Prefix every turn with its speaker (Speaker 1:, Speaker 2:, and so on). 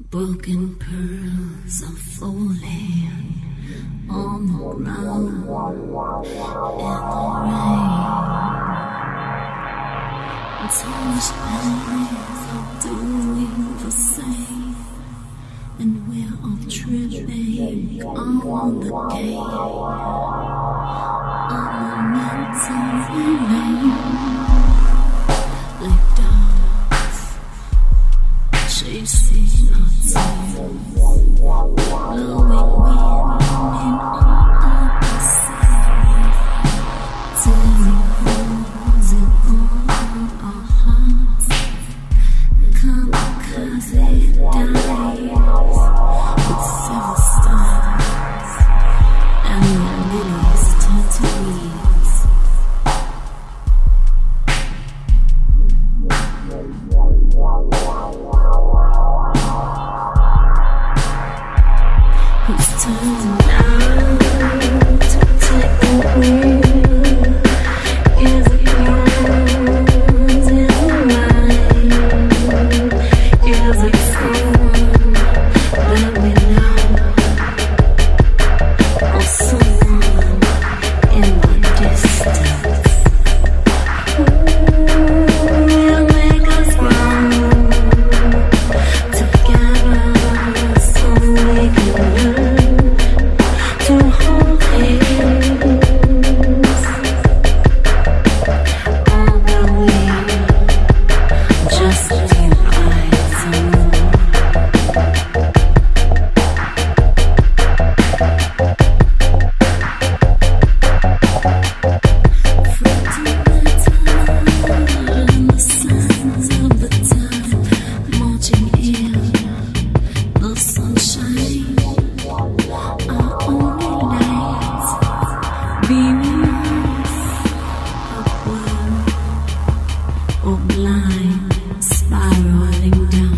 Speaker 1: Broken pearls are falling on the ground in the rain. Touched eyes are doing the same, and we're all tripping on the game, on the mountain lane. Like dogs chasing our tails, blowing wind in all opposites, tearing holes in all our hearts. Kamikaze dives with 7 stars, and the lilies turn to weeds. Who's turning out to take the wheel? Is it yours? Is it mine? Is it someone that we know, or someone in the distance? Will make us grow together, so we can learn to hold hands. Although we just divide some more. And the sands of the tide marching in the sunshine, our only light beneath upward or blind spiraling down.